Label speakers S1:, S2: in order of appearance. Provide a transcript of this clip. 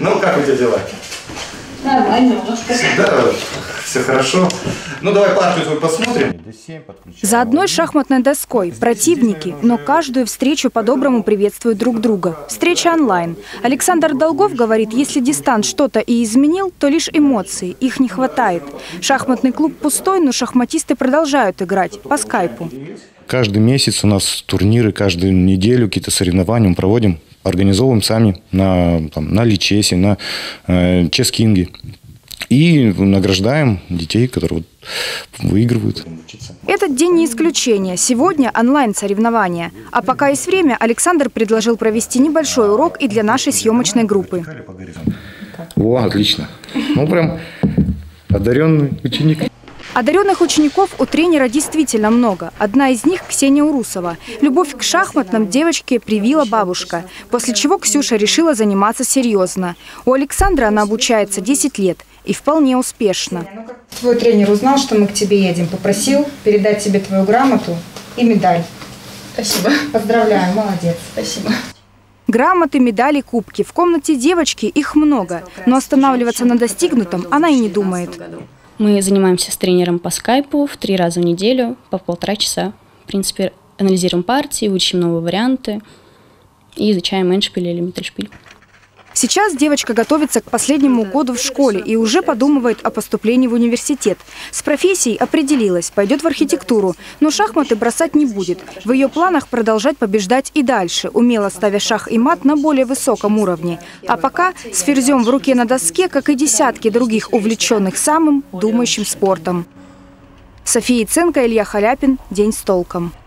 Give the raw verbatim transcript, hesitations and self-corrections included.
S1: Ну, как у тебя дела?
S2: Нормально.
S1: Да, все хорошо. Ну, давай партию твою посмотрим.
S3: За одной шахматной доской противники, но каждую встречу по-доброму приветствуют друг друга. Встреча онлайн. Александр Долгов говорит, если дистант что-то и изменил, то лишь эмоции, их не хватает. Шахматный клуб пустой, но шахматисты продолжают играть по скайпу.
S4: Каждый месяц у нас турниры, каждую неделю какие-то соревнования мы проводим. Организовываем сами на, там, на Личесе, на э, Ческинге. И награждаем детей, которые вот выигрывают.
S3: Этот день не исключение. Сегодня онлайн-соревнования. А пока есть время, Александр предложил провести небольшой урок и для нашей съемочной группы.
S4: О, отлично. Ну, прям одаренный ученик.
S3: Одаренных учеников у тренера действительно много. Одна из них – Ксения Урусова. Любовь к шахматным девочке привила бабушка, после чего Ксюша решила заниматься серьезно. У Александра она обучается десять лет и вполне успешно.
S2: Твой тренер узнал, что мы к тебе едем, попросил передать тебе твою грамоту и медаль.
S5: Спасибо.
S2: Поздравляю, молодец.
S5: Спасибо.
S3: Грамоты, медали, кубки. В комнате девочки их много, но останавливаться на достигнутом она и не думает.
S6: Мы занимаемся с тренером по скайпу в три раза в неделю, по полтора часа. В принципе, анализируем партии, учим новые варианты и изучаем эндшпиль или миттельшпиль.
S3: Сейчас девочка готовится к последнему году в школе и уже подумывает о поступлении в университет. С профессией определилась, пойдет в архитектуру, но шахматы бросать не будет. В ее планах продолжать побеждать и дальше, умело ставя шах и мат на более высоком уровне. А пока с ферзем в руке на доске, как и десятки других увлеченных самым думающим спортом. София Ценко, Илья Халяпин. День с толком.